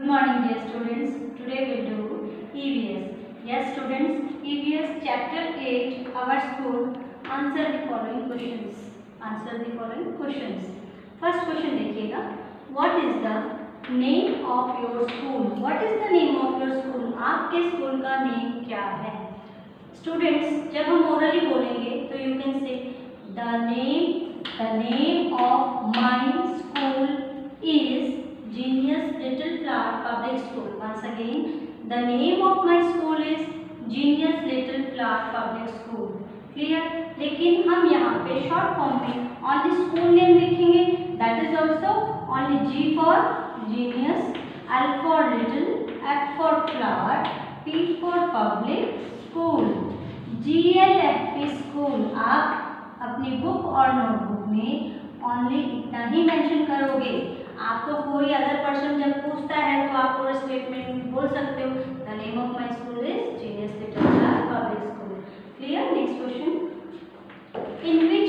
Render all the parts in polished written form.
morning dear students. Today we will do EVS. Yes students, EVS chapter 8 our school. Answer the following questions. Answer the following questions. First question देखिएगा. What is the name of your school? What is the name of your school? आपके school का name क्या है? Students, जब हम orally बोलेंगे तो you can say the name of my school is Genius Little Flower Public School. Once again, the name of my school is Genius Little Flower Public School. Clear? लेकिन हम यहाँ पे short form में only school name लिखेंगे. That is also only G for Genius, L for Little, F for Flower, P for Public School. GLFP School. आप अपनी book और notebook में ओनली इतना ही मेंशन करोगे. आपको कोई अदर पर्सन जब पूछता है तो आप पूरा स्टेटमेंट बोल सकते हो. The name of my school is genius little flower public school. Clear? Next question.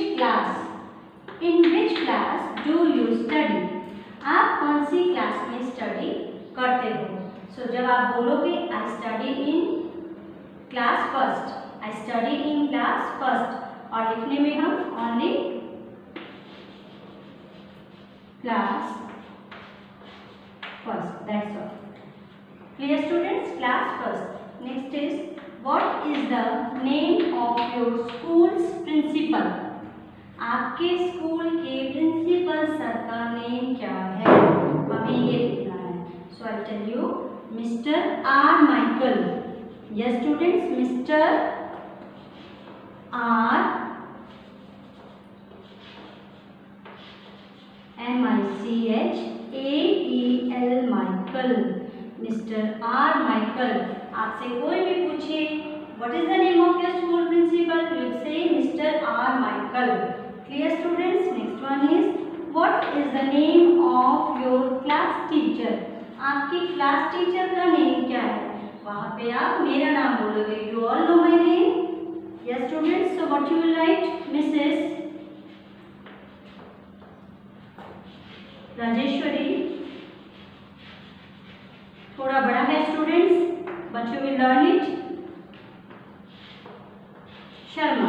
In which class do you study? आप कौन सी क्लास में स्टडी करते हो? सो जब आप बोलोगे I study in class first, I study in class first, और लिखने में हम only class first, that's all. Clear students? Class first. Next is, what is the name of your school's principal? आपके स्कूल के प्रिंसिपल सर का name क्या है? हमें ये लिखना है. So I'll tell you, Mr. R. Michael. Yes students, Mr. R. M-I-C-H-A-E-L Michael. Mr. R. Michael. आपसे कोई भी पूछे what is the name of your school principal, you will say Mr. R. Michael. Clear students? Next one is, what is the name of your class teacher? आपकी class teacher का name क्या है? वहाँ पे आप मेरा नाम बोलोगे. You all know my name. Yes students. So what you will write? Mrs. Rajeshwari. थोड़ा बड़ा है students, but you will learn it. Sharma.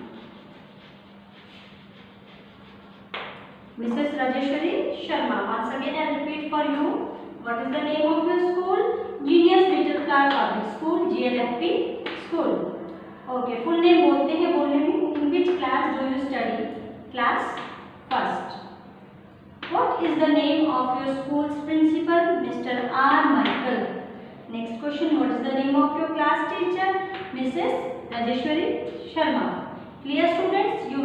Mrs Rajeshwari Sharma. Once again I repeat for you. What is the name of your school? Genius Little Flower Public School, GLFP School. Okay, full name बोलते हैं बोलने में. In which class do you study? Class first. What is the name of your school's principal? Mr. R. Michael. Next question. What is the name of your class teacher? Mrs. Rajeshwari Sharma. Clear students? You